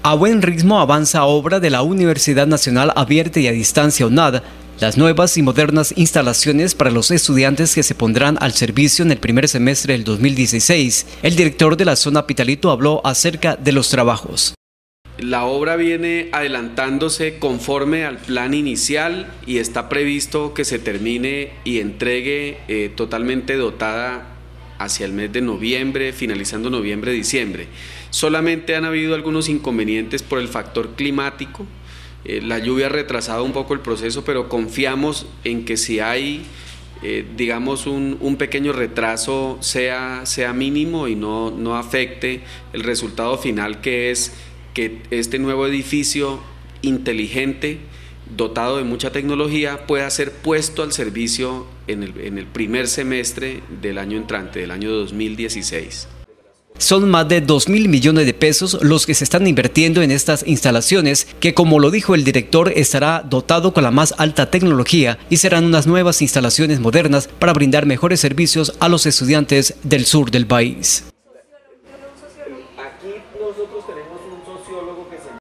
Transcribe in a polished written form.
A buen ritmo avanza obra de la Universidad Nacional Abierta y a Distancia UNAD, las nuevas y modernas instalaciones para los estudiantes que se pondrán al servicio en el primer semestre del 2016. El director de la zona Pitalito habló acerca de los trabajos. La obra viene adelantándose conforme al plan inicial y está previsto que se termine y entregue totalmente dotada hacia el mes de noviembre, finalizando noviembre, diciembre. Solamente han habido algunos inconvenientes por el factor climático. La lluvia ha retrasado un poco el proceso, pero confiamos en que si hay, digamos, un pequeño retraso sea mínimo y no afecte el resultado final, que es que este nuevo edificio inteligente, dotado de mucha tecnología, pueda ser puesto al servicio en el primer semestre del año entrante, del año 2016. Son más de 2.000 millones de pesos los que se están invirtiendo en estas instalaciones, que, como lo dijo el director, estará dotado con la más alta tecnología y serán unas nuevas instalaciones modernas para brindar mejores servicios a los estudiantes del sur del país.